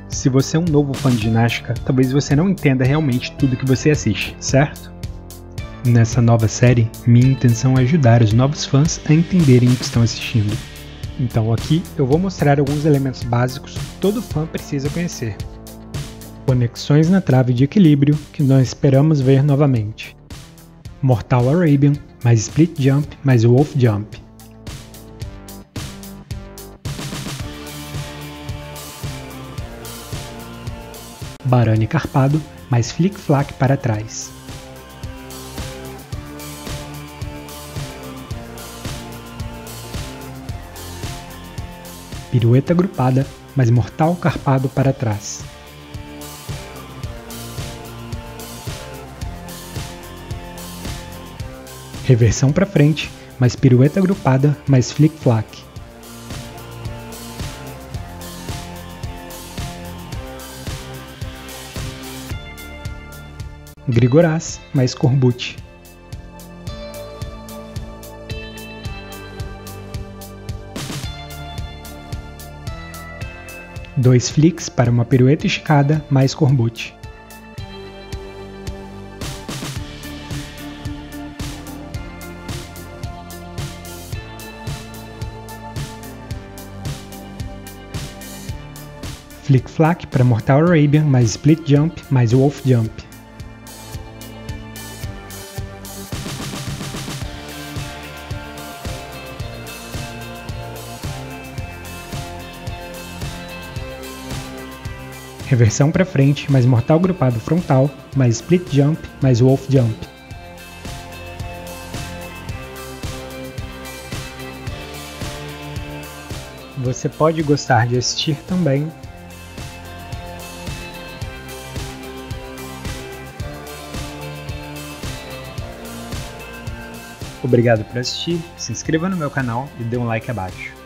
Se você é um novo fã de ginástica, talvez você não entenda realmente tudo que você assiste, certo? Nessa nova série, minha intenção é ajudar os novos fãs a entenderem o que estão assistindo. Então aqui eu vou mostrar alguns elementos básicos que todo fã precisa conhecer. Conexões na trave de equilíbrio que nós esperamos ver novamente. Mortal Arabian, mais Split Jump, mais Wolf Jump. Barani carpado, mais flick-flack para trás. Pirueta agrupada, mais mortal carpado para trás. Reversão para frente, mais pirueta agrupada, mais flick-flack. Grigorás, mais corbucci. Dois flicks para uma pirueta esticada, mais corbucci. Flick-flack para Mortal Arabian, mais Split Jump, mais Wolf Jump. Reversão para frente, mais mortal grupado frontal, mais split jump, mais wolf jump. Você pode gostar de assistir também. Obrigado por assistir, se inscreva no meu canal e dê um like abaixo.